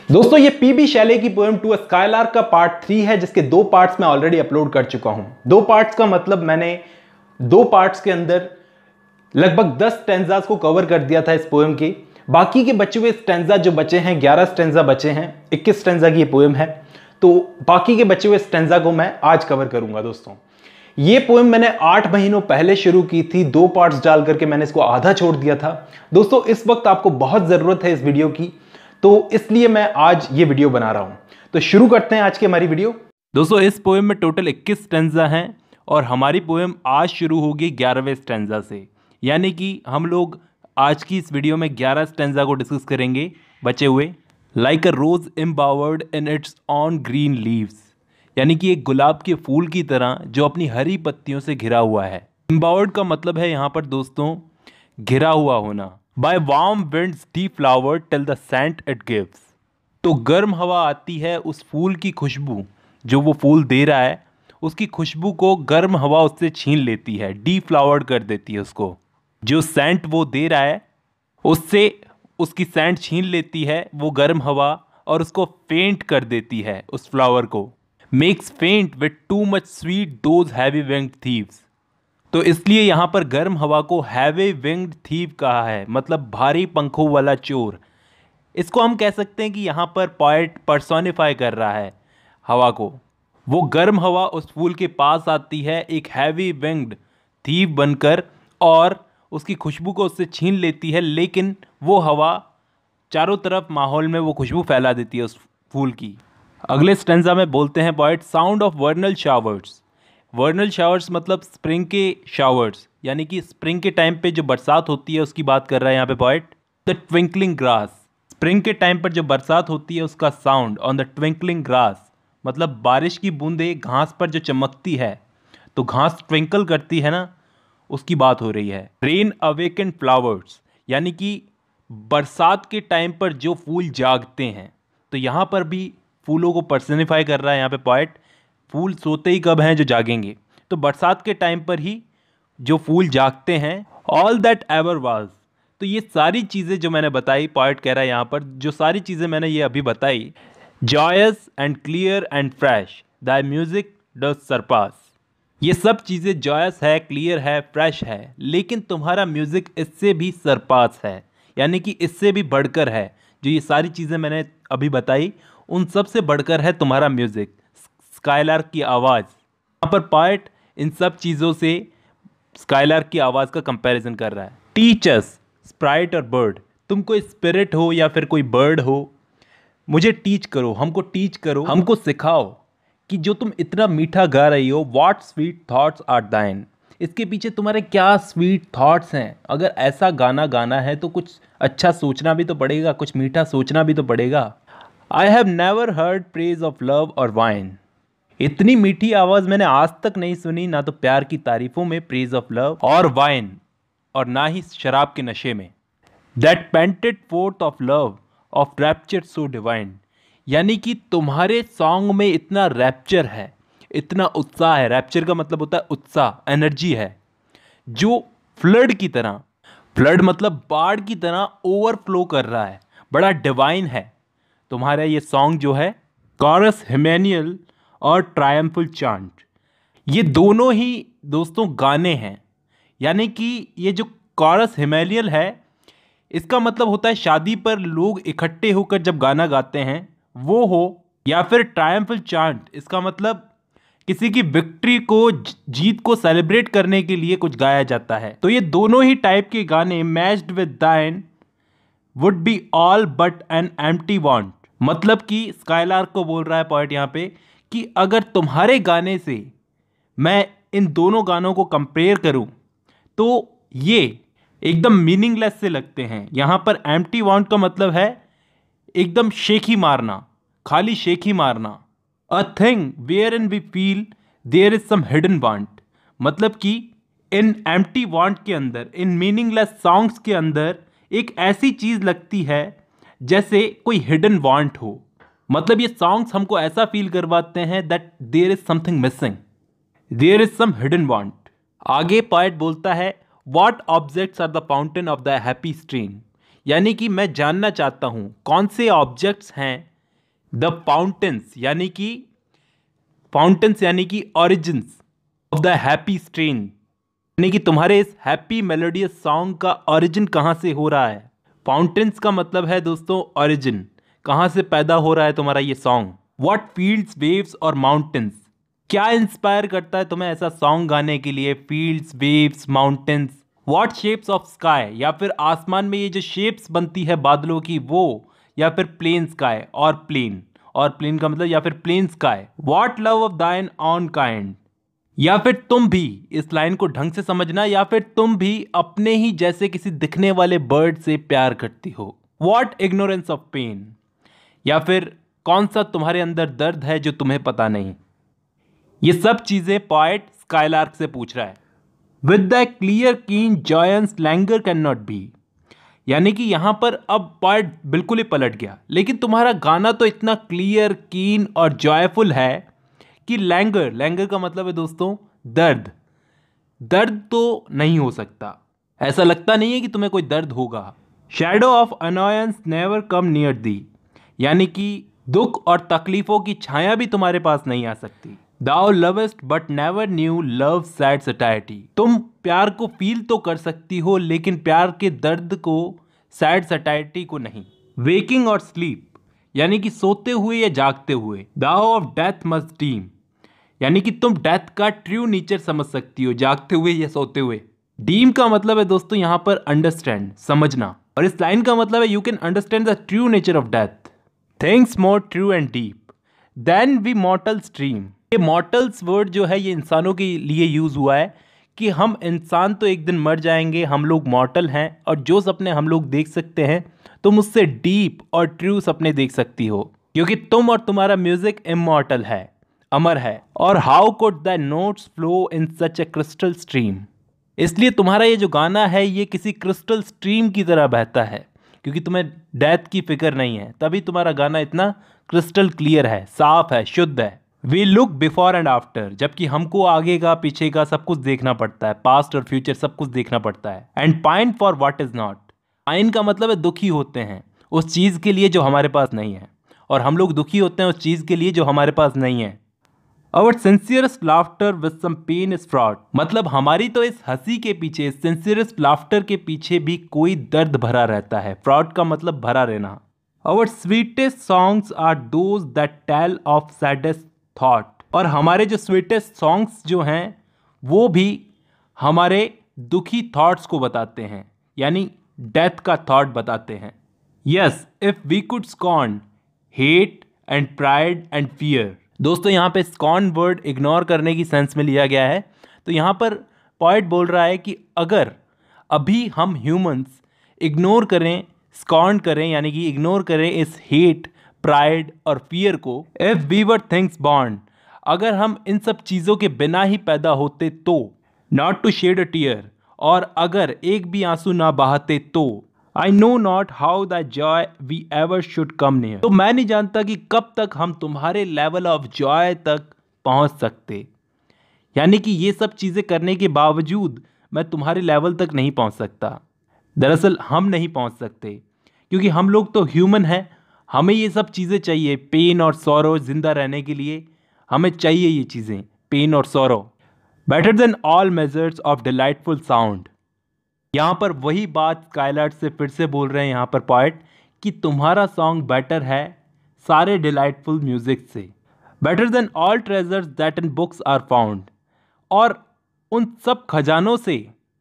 दोस्तों ये PB Shelley की पोएम टू स्काईलार्क का पार्ट 3 है, जिसके 2 पार्ट्स मैं ऑलरेडी अपलोड कर चुका हूं। 2 पार्ट्स का मतलब मैंने 2 पार्ट्स के अंदर लगभग 10 स्टैंजास को कवर कर दिया था इस पोएम के। बाकी के बचे हुए स्टैंजा जो बचे हैं, 11 स्टैंजा बचे हैं, 21 स्टैंजा की ये पोएम है, तो बाकी के बचे हुए स्टैंजा को मैं आज कवर करूंगा। दोस्तों ये पोएम मैंने 8 महीनों पहले शुरू की थी, 2 पार्ट्स डाल करके मैंने इसको आधा छोड़ दिया था। दोस्तों इस वक्त आपको बहुत जरूरत है इस वीडियो की, तो इसलिए मैं आज ये वीडियो बना रहा हूं। तो शुरू करते हैं आज की हमारी वीडियो। दोस्तों इस पोएम में टोटल 21 स्टैंजा हैं और हमारी पोएम आज शुरू होगी 11वें स्टैंजा से, यानी कि हम लोग आज की इस वीडियो में 11 स्टैंजा को डिस्कस करेंगे बचे हुए। Like a rose embowered in its own green leaves, यानी कि एक गुलाब के फूल की तरह जो अपनी हरी पत्तियों से घिरा हुआ है। एम्बावर्ड का मतलब है यहाँ पर दोस्तों घिरा हुआ होना। By warm winds deflowered till the scent it gives, तो गर्म हवा आती है उस फूल की खुशबू, जो वो फूल दे रहा है उसकी खुशबू को गर्म हवा उससे छीन लेती है, डीफ्लावर्ड कर देती है उसको। जो सेंट वो दे रहा है उससे उसकी सेंट छीन लेती है वो गर्म हवा और उसको फेंट कर देती है उस फ्लावर को। Makes faint with too much sweet those heavy winged thieves, तो इसलिए यहाँ पर गर्म हवा को हैवी विंग्ड थीव कहा है, मतलब भारी पंखों वाला चोर। इसको हम कह सकते हैं कि यहाँ पर पोएट पर्सोनिफाई कर रहा है हवा को। वो गर्म हवा उस फूल के पास आती है एक हैवी विंग्ड थीव बनकर और उसकी खुशबू को उससे छीन लेती है, लेकिन वो हवा चारों तरफ माहौल में वो खुशबू फैला देती है उस फूल की। अगले स्टैंजा में बोलते हैं poet, sound of vernal showers. Vernal showers मतलब स्प्रिंग के शावर्स, यानी कि स्प्रिंग के टाइम पे जो बरसात होती है उसकी बात कर रहा है यहाँ पे poet. The twinkling grass, spring के टाइम पर जो बरसात होती है उसका sound on the twinkling grass, मतलब बारिश की बूंदें घास पर जो चमकती है तो घास ट्विंकल करती है ना, उसकी बात हो रही है। रेन अवेकन फ्लावर्स, यानी कि बरसात के टाइम पर जो फूल जागते हैं, तो यहाँ पर भी फूलों को पर्सनिफाई कर रहा है यहाँ पे पोएट। फूल सोते ही कब हैं, जो जागेंगे, तो बरसात के टाइम पर ही जो फूल जागते हैं। ऑल दैट एवर वाज, तो ये सारी चीज़ें जो मैंने बताई, पोएट कह रहा है यहाँ पर जो सारी चीज़ें मैंने ये अभी बताई, joyous and clear and fresh the music does surpass, ये सब चीज़ें जॉयस है, क्लियर है, फ्रेश है, लेकिन तुम्हारा म्यूज़िक इससे भी सरपास है, यानी कि इससे भी बढ़कर है। जो ये सारी चीज़ें मैंने अभी बताई उन सब से बढ़कर है तुम्हारा म्यूज़िक। स्काईलार्क की आवाज़, यहाँ पर पोएट इन सब चीज़ों से स्काईलार्क की आवाज़ का कंपैरिजन कर रहा है। टीचर्स स्प्राइट और बर्ड, तुम कोई स्पिरिट हो या फिर कोई बर्ड हो, मुझे टीच करो, हमको टीच करो, हमको सिखाओ कि जो तुम इतना मीठा गा रही हो, व्हाट स्वीट थॉट्स आर दाइन, इसके पीछे तुम्हारे क्या स्वीट थॉट्स हैं। अगर ऐसा गाना गाना है तो कुछ अच्छा सोचना भी तो पड़ेगा, कुछ मीठा सोचना भी तो पड़ेगा। I have never heard praise of love or wine, इतनी मीठी आवाज़ मैंने आज तक नहीं सुनी, ना तो प्यार की तारीफों में praise of love or wine, और ना ही शराब के नशे में। That painted forth of love of rapture so divine, यानी कि तुम्हारे सॉन्ग में इतना रैप्चर है, इतना उत्साह है। रैप्चर का मतलब होता है उत्साह, एनर्जी है, जो फ्लड की तरह, फ्लड मतलब बाढ़ की तरह ओवरफ्लो कर रहा है, बड़ा डिवाइन है तुम्हारा ये सॉन्ग जो है। कॉरस हिमेनियल और ट्रायम्फल चांट, ये दोनों ही दोस्तों गाने हैं, यानी कि ये जो कॉरस हिमेलियल है इसका मतलब होता है शादी पर लोग इकट्ठे होकर जब गाना गाते हैं वो हो, या फिर ट्रायम्फल चांट इसका मतलब किसी की विक्ट्री को, जीत को सेलिब्रेट करने के लिए कुछ गाया जाता है। तो ये दोनों ही टाइप के गाने matched with thine would be all but an empty want, मतलब कि स्काईलार्क को बोल रहा है पोएट यहाँ पे कि अगर तुम्हारे गाने से मैं इन दोनों गानों को कंपेयर करूं तो ये एकदम मीनिंगलेस से लगते हैं। यहाँ पर एम्प्टी वांट का मतलब है एकदम शेखी मारना, खाली शेखी मारना। A thing wherein we feel there is some hidden want, मतलब कि इन एम्प्टी वांट के अंदर, इन मीनिंगलेस सॉन्ग्स के अंदर एक ऐसी चीज़ लगती है जैसे कोई हिडन वांट हो। मतलब ये सॉन्ग्स हमको ऐसा फील करवाते हैं that there is something missing, there is some hidden want. आगे पोएट बोलता है, what objects are the fountain of the happy stream, यानी कि मैं जानना चाहता हूँ कौन से ऑब्जेक्ट्स हैं द फाउंटेन्स यानी कि origins of the happy strain, यानी कि तुम्हारे इस हैप्पी मेलोडियस सॉन्ग का ओरिजिन कहाँ से हो रहा है। फाउंटेन्स का मतलब है दोस्तों ओरिजिन, कहाँ से पैदा हो रहा है तुम्हारा ये song. What fields, waves or mountains, क्या इंस्पायर करता है तुम्हें ऐसा सॉन्ग गाने के लिए। Fields, waves, mountains. What shapes of sky, या फिर आसमान में ये जो शेप्स बनती है बादलों की वो, या फिर प्लेन स्काई और प्लेन का मतलब या फिर plain sky. What love of thine own kind, या फिर तुम भी, इस लाइन को ढंग से समझना, या फिर तुम भी अपने ही जैसे किसी दिखने वाले बर्ड से प्यार करती हो। व्हाट इग्नोरेंस ऑफ पेन, या फिर कौन सा तुम्हारे अंदर दर्द है जो तुम्हें पता नहीं। ये सब चीजें पोएट स्काईलार्क से पूछ रहा है। With the clear keen joyance languor cannot be, यानी कि यहां पर अब पोएट बिल्कुल ही पलट गया। लेकिन तुम्हारा गाना तो इतना क्लियर, कीन और जॉयफुल है कि लैंगर का मतलब है दोस्तों दर्द तो नहीं हो सकता। ऐसा लगता नहीं है कि तुम्हें कोई दर्द होगा। Shadow of annoyance never come near thee, यानी कि दुख और तकलीफों की छाया भी तुम्हारे पास नहीं आ सकती। Thou lovest but never knew love sad satiety, तुम प्यार को फील तो कर सकती हो लेकिन प्यार के दर्द को, सैड सटाइटी को नहीं। वेकिंग और स्लीप, यानी कि सोते हुए या जागते हुए। Thou of death must dream, यानी कि तुम डेथ का ट्रू नेचर समझ सकती हो जागते हुए या सोते हुए। डीम का मतलब है दोस्तों यहां पर अंडरस्टैंड, समझना, और इस लाइन का मतलब है you can understand the true nature of death. Things more true and deep than we mortals dream, ये मॉर्टल्स वर्ड जो है ये इंसानों के लिए यूज हुआ है कि हम इंसान तो एक दिन मर जाएंगे, हम लोग मॉर्टल हैं, और जो सपने हम लोग देख सकते हैं तुम उससे डीप और ट्रू सपने देख सकती हो, क्योंकि तुम और तुम्हारा म्यूजिक इमॉर्टल है, अमर है। और how could the notes flow in such a crystal stream, इसलिए तुम्हारा ये जो गाना है ये किसी क्रिस्टल स्ट्रीम की तरह बहता है, क्योंकि तुम्हें डेथ की फिक्र नहीं है, तभी तुम्हारा गाना इतना क्रिस्टल क्लियर है, साफ है, शुद्ध है। We look before and after, जबकि हमको आगे का पीछे का सब कुछ देखना पड़ता है, पास्ट और फ्यूचर सब कुछ देखना पड़ता है। And pine for what is not, pine का मतलब है दुखी होते हैं उस चीज के लिए जो हमारे पास नहीं है, और हम लोग दुखी होते हैं उस चीज के लिए जो हमारे पास नहीं है। Our sincerest laughter with some pain is fraught, मतलब हमारी तो इस हंसी के पीछे, सिंसियरेस्ट लाफ्टर के पीछे भी कोई दर्द भरा रहता है। फ्रॉड का मतलब भरा रहना। Our sweetest songs are those that tell of saddest thought, और हमारे जो स्वीटेस्ट सॉन्ग्स जो हैं वो भी हमारे दुखी थॉट्स को बताते हैं, यानी डेथ का थॉट बताते हैं। Yes, if we could scorn hate and pride and fear, दोस्तों यहाँ पे स्कॉन वर्ड इग्नोर करने की सेंस में लिया गया है। तो यहाँ पर पॉइट बोल रहा है कि अगर अभी हम ह्यूमंस इग्नोर करें, स्कॉन करें, यानी कि इग्नोर करें इस हेट, प्राइड और फियर को, if we were things born, अगर हम इन सब चीज़ों के बिना ही पैदा होते तो, not to shed a tear, और अगर एक भी आंसू ना बहाते तो, I know not how that joy we ever should come near, तो मैं नहीं जानता कि कब तक हम तुम्हारे लेवल ऑफ जॉय तक पहुंच सकते, यानी कि ये सब चीज़ें करने के बावजूद मैं तुम्हारे लेवल तक नहीं पहुंच सकता। दरअसल हम नहीं पहुंच सकते क्योंकि हम लोग तो ह्यूमन हैं, हमें ये सब चीज़ें चाहिए, पेन और सौरो, जिंदा रहने के लिए हमें चाहिए ये चीज़ें, पेन और sorrow. Better than all measures of delightful sound, यहाँ पर वही बात स्काईलार्क से फिर से बोल रहे हैं यहाँ पर पॉइट कि तुम्हारा सॉन्ग बेटर है सारे डिलाइटफुल म्यूजिक से। Better than all treasures that in books are found, और उन सब खजानों से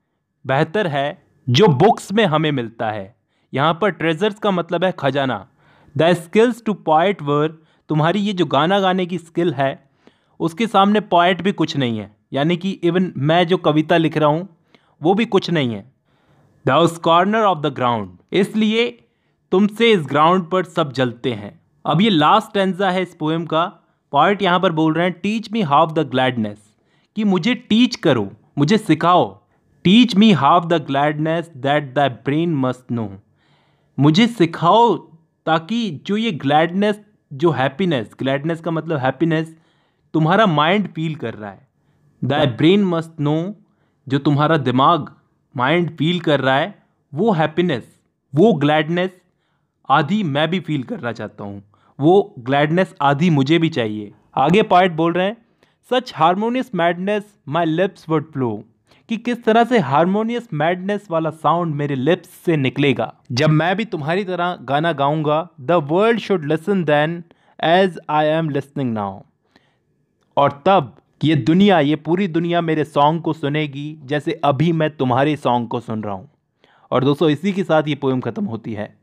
बेहतर है जो बुक्स में हमें मिलता है। यहाँ पर ट्रेजर्स का मतलब है खजाना। The skills to poet were, तुम्हारी ये जो गाना गाने की स्किल है उसके सामने पॉइट भी कुछ नहीं है, यानी कि इवन मैं जो कविता लिख रहा हूँ वो भी कुछ नहीं है। The corner of the ground, इसलिए तुमसे इस ग्राउंड पर सब जलते हैं। अब ये लास्ट स्टैंजा है इस पोएम का। पॉइट यहाँ पर बोल रहे हैं teach me how the gladness, कि मुझे टीच करो, मुझे सिखाओ। Teach me how the gladness that the brain must know, मुझे सिखाओ ताकि जो ये ग्लैडनेस, जो हैप्पीनेस, ग्लैडनेस का मतलब हैप्पीनेस तुम्हारा माइंड फील कर रहा है, द ब्रेन मस्ट नो, जो तुम्हारा दिमाग, माइंड फील कर रहा है, वो हैप्पीनेस, वो ग्लैडनेस आदि मैं भी फील करना चाहता हूँ, वो ग्लैडनेस आधी मुझे भी चाहिए। आगे पार्ट बोल रहे हैं, such harmonious madness my lips would flow, कि किस तरह से हारमोनियस मैडनेस वाला साउंड मेरे लिप्स से निकलेगा जब मैं भी तुम्हारी तरह गाना गाऊंगा। The world should listen then as I am listening now, और तब ये पूरी दुनिया मेरे सॉन्ग को सुनेगी जैसे अभी मैं तुम्हारे सॉन्ग को सुन रहा हूँ। और दोस्तों इसी के साथ ये पोएम ख़त्म होती है।